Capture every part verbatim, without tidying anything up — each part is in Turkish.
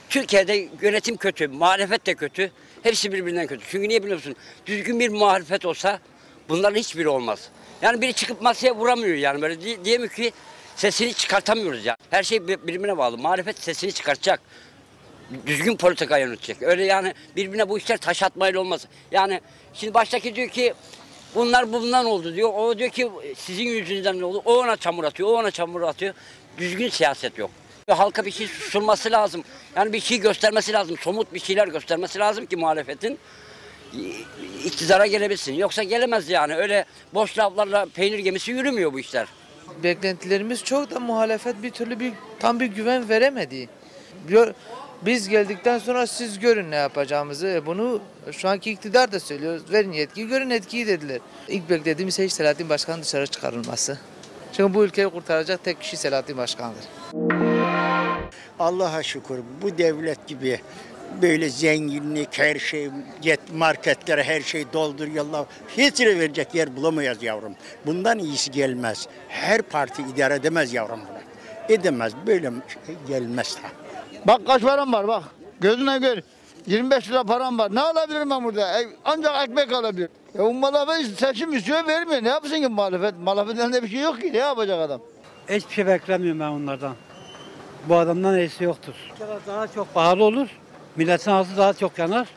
Türkiye'de yönetim kötü, muhalefet de kötü. Hepsi birbirinden kötü. Çünkü niye biliyor musun? Düzgün bir muhalefet olsa bunların hiçbiri olmaz. Yani biri çıkıp masaya vuramıyor yani böyle diye, diyemiyor ki sesini çıkartamıyoruz ya. Her şey birbirine bağlı. Muhalefet sesini çıkartacak. Düzgün politika yönetecek. Öyle yani birbirine bu işler taş atmayla olmaz. Yani şimdi baştaki diyor ki bunlar bundan oldu diyor. O diyor ki sizin yüzünüzden ne oldu? O ona çamur atıyor, o ona çamur atıyor. Düzgün siyaset yok. Halka bir şey sunması lazım. Yani bir şey göstermesi lazım. Somut bir şeyler göstermesi lazım ki muhalefetin iktidara gelebilsin. Yoksa gelemez yani. Öyle boş laflarla peynir gemisi yürümüyor bu işler. Beklentilerimiz çok da muhalefet bir türlü bir tam bir güven veremedi. Biz geldikten sonra siz görün ne yapacağımızı. Bunu şu anki iktidar da söylüyor. Verin yetkiyi, görün etkiyi dediler. İlk beklediğimiz şey Selahattin Başkan'ın dışarı çıkarılması. Çünkü bu ülkeyi kurtaracak tek kişi Selahattin Başkan'dır. Allah'a şükür bu devlet gibi böyle zenginlik, her şey, marketlere her şey dolduruyorlar. Hiç verecek yer bulamayız yavrum. Bundan iyisi gelmez. Her parti idare edemez yavrum bunu. Edemez, böyle şey gelmez de. Bak kaç param var bak. Gözüne gör. yirmi beş lira param var. Ne alabilirim ben burada? Ancak ekmek alabilirim. Ya bu muhalefet seçim istiyor vermiyor. Ne yapsın ki muhalefet? Muhalefetin elinde bir şey yok ki. Ne yapacak adam? Hiçbir şey beklemiyorum ben onlardan. Bu adamdan iyisi yoktur. Daha çok pahalı olur. Milletin ağzı daha çok yanar.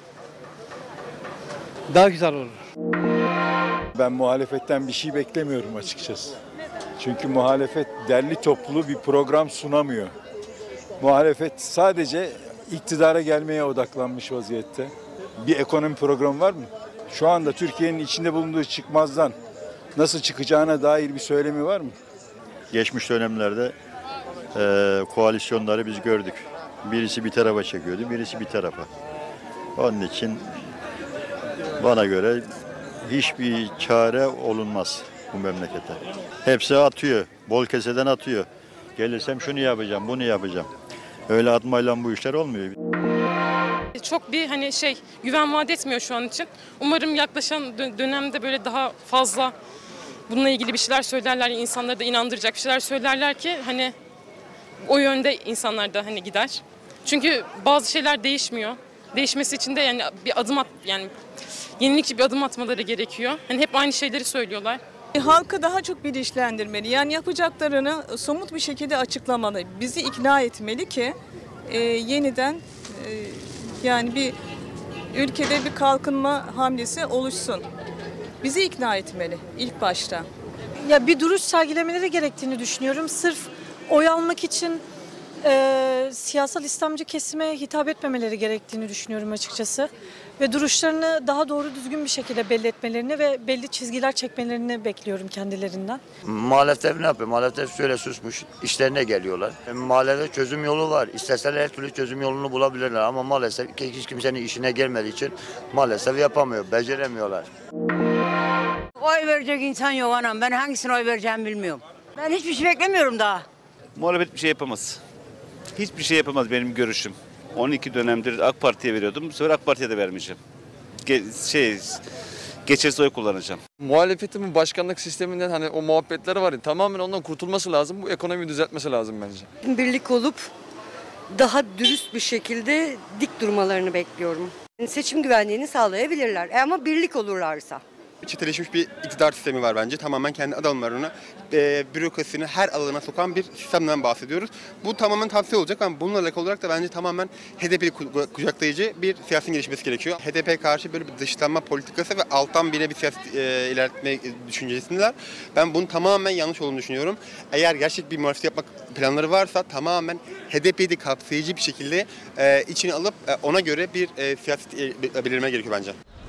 Daha güzel olur. Ben muhalefetten bir şey beklemiyorum açıkçası. Çünkü muhalefet derli toplu bir program sunamıyor. Muhalefet sadece iktidara gelmeye odaklanmış vaziyette. Bir ekonomi programı var mı? Şu anda Türkiye'nin içinde bulunduğu çıkmazdan nasıl çıkacağına dair bir söylemi var mı? Geçmiş dönemlerde e, koalisyonları biz gördük. Birisi bir tarafa çekiyordu, birisi bir tarafa. Onun için bana göre hiçbir çare olunmaz bu memlekete. Hepsi atıyor, bol keseden atıyor. Gelirsem şunu yapacağım, bunu yapacağım. Öyle atmayla bu işler olmuyor. Çok bir hani şey güven vaat etmiyor şu an için. Umarım yaklaşan dönemde böyle daha fazla bununla ilgili bir şeyler söylerler, insanları da inandıracak bir şeyler söylerler ki hani o yönde insanlar da hani gider. Çünkü bazı şeyler değişmiyor. Değişmesi için de yani bir adım at yani yenilikçi bir adım atmaları gerekiyor. Hani hep aynı şeyleri söylüyorlar. Halkı daha çok bilinçlendirmeli. Yani yapacaklarını somut bir şekilde açıklamalı. Bizi ikna etmeli ki e, yeniden e, yani bir ülkede bir kalkınma hamlesi oluşsun. Bizi ikna etmeli ilk başta. Ya bir duruş sergilemeleri gerektiğini düşünüyorum. Sırf oy almak için e, siyasal İslamcı kesime hitap etmemeleri gerektiğini düşünüyorum açıkçası. Ve duruşlarını daha doğru düzgün bir şekilde belli etmelerini ve belli çizgiler çekmelerini bekliyorum kendilerinden. Muhalefet ne yapıyor? Muhalefet şöyle susmuş, işlerine geliyorlar. E, muhalefet çözüm yolu var. İsteseler her türlü çözüm yolunu bulabilirler ama maalesef hiç kimsenin işine gelmediği için maalesef yapamıyor, beceremiyorlar. Oy verecek insan yok anam. Ben hangisine oy vereceğimi bilmiyorum. Ben hiçbir şey beklemiyorum daha. Muhalefet bir şey yapamaz. Hiçbir şey yapamaz benim görüşüm. on iki dönemdir AK Parti'ye veriyordum. Bu sefer AK Parti'ye de vermeyeceğim. Ge- şey, geçerse oy kullanacağım. Muhalefetin bu başkanlık sisteminden hani o muhabbetleri var ya tamamen ondan kurtulması lazım. Bu ekonomiyi düzeltmesi lazım bence. Birlik olup daha dürüst bir şekilde dik durmalarını bekliyorum. Seçim güvenliğini sağlayabilirler ama birlik olurlarsa. Çeteleşmiş bir iktidar sistemi var bence. Tamamen kendi adamlarına, e, bürokrasini her alana sokan bir sistemden bahsediyoruz. Bu tamamen tavsiye olacak ama bununla alakalı olarak da bence tamamen H D P'yi kucaklayıcı bir siyasetin gelişmesi gerekiyor. H D P karşı böyle bir dışlanma politikası ve alttan birine bir siyaset e, ilerletme düşüncesindeler. Ben bunun tamamen yanlış olduğunu düşünüyorum. Eğer gerçek bir muhalefet yapmak planları varsa tamamen H D P'yi de kapsayıcı bir şekilde e, içine alıp e, ona göre bir e, siyaset e, belirleme gerekiyor bence.